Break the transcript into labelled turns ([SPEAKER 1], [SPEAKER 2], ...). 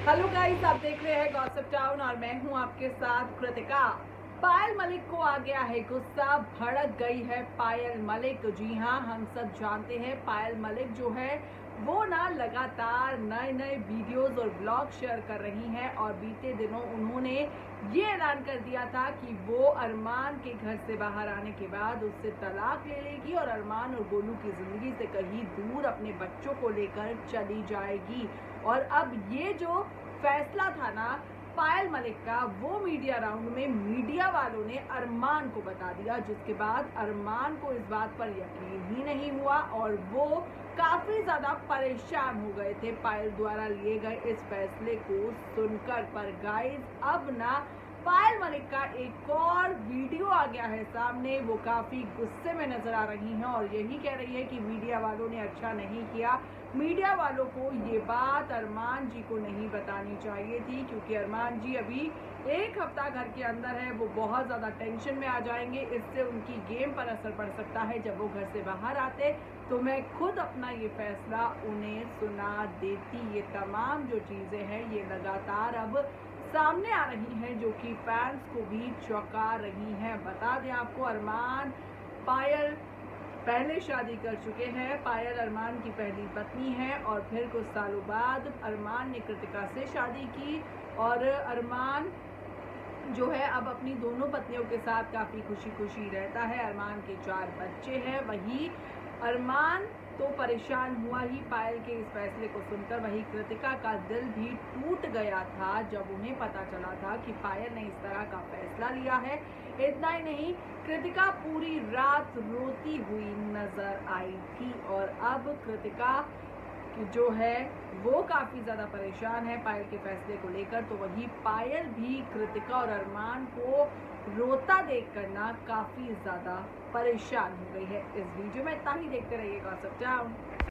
[SPEAKER 1] Hello guys, आप देख रहे हैं गॉसिप टाउन और मैं हूं आपके साथ कृतिका। पायल मलिक को आ गया है गुस्सा, भड़क गई है पायल मलिक। जी हां, हम सब जानते हैं पायल मलिक जो है वो ना लगातार नए नए वीडियोस और ब्लॉग शेयर कर रही हैं और बीते दिनों उन्होंने ये ऐलान कर दिया था कि वो अरमान के घर से बाहर आने के बाद उससे तलाक ले लेगी और अरमान और गोलू की जिंदगी से कहीं दूर अपने बच्चों को लेकर चली जाएगी। और अब ये जो फैसला था ना पायल मलिक का, वो मीडिया राउंड में मीडिया वालों ने अरमान को बता दिया, जिसके बाद अरमान को इस बात पर यकीन ही नहीं हुआ और वो काफी ज्यादा परेशान हो गए थे पायल द्वारा लिए गए इस फैसले को सुनकर। पर गाइस, अब ना पायल मलिक का एक और वीडियो आ गया है सामने। वो काफी गुस्से में नजर आ रही हैं और यही कह रही है कि मीडिया वालों ने अच्छा नहीं किया। मीडिया वालों को ये बात अरमान जी को नहीं बतानी चाहिए थी, क्योंकि अरमान जी अभी एक हफ्ता घर के अंदर है, वो बहुत ज़्यादा टेंशन में आ जाएंगे। इससे उनकी गेम पर असर पड़ सकता है। जब वो घर से बाहर आते तो मैं खुद अपना ये फैसला उन्हें सुना देती। ये तमाम जो चीज़ें हैं ये लगातार अब सामने आ रही हैं, जो कि फैंस को भी चौंका रही हैं। बता दें आपको, अरमान पायल पहले शादी कर चुके हैं। पायल अरमान की पहली पत्नी है और फिर कुछ सालों बाद अरमान ने कृतिका से शादी की और अरमान जो है अब अपनी दोनों पत्नियों के साथ काफ़ी खुशी खुशी रहता है। अरमान के 4 बच्चे हैं। वहीं अरमान तो परेशान हुआ ही पायल के इस फैसले को सुनकर, वहीं कृतिका का दिल भी टूट गया था जब उन्हें पता चला था कि पायल ने इस तरह का फैसला लिया है। इतना ही नहीं, कृतिका पूरी रात रोती हुई नजर आई थी और अब कृतिका जो है वो काफ़ी ज़्यादा परेशान है पायल के फैसले को लेकर। तो वही पायल भी कृतिका और अरमान को रोता देख कर ना काफ़ी ज़्यादा परेशान हो गई है। इस वीडियो में इतना ही, देखते रहिए गॉसिप टाउन।